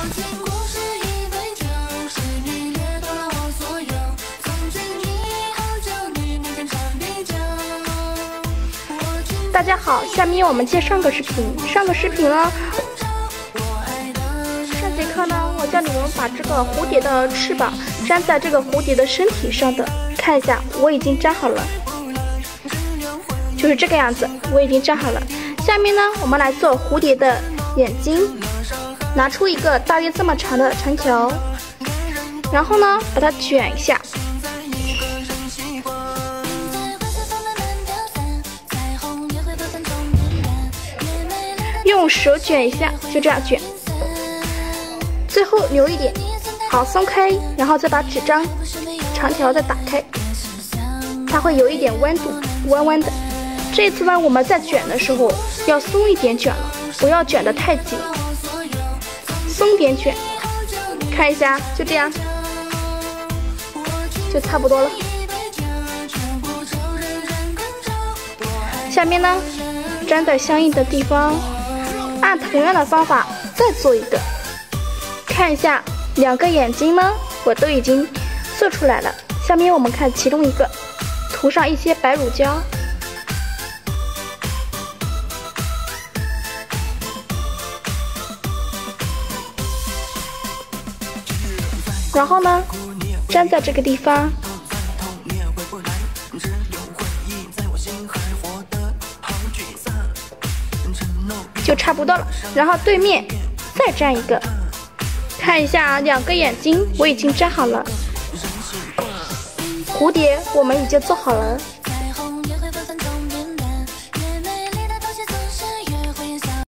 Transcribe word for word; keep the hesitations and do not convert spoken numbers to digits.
大家好，下面我们接上个视频。上个视频呢，上节课呢，我教你们把这个蝴蝶的翅膀粘在这个蝴蝶的身体上的。看一下，我已经粘好了，就是这个样子，我已经粘好了。下面呢，我们来做蝴蝶的眼睛。拿出一个大约这么长的长条，然后呢，把它卷一下。用手卷一下，就这样卷，最后留一点，好，松开，然后再把纸张长条再打开，它会有一点弯度，弯弯的。这一次呢，我们在卷的时候要松一点卷了，不要卷得太紧，松点卷。看一下，就这样，就差不多了。下面呢，粘在相应的地方。按同样的方法再做一个，看一下两个眼睛呢，我都已经做出来了。下面我们看其中一个，涂上一些白乳胶，然后呢，粘在这个地方。就差不多了，然后对面再粘一个，看一下两个眼睛我已经粘好了，蝴蝶我们已经做好了。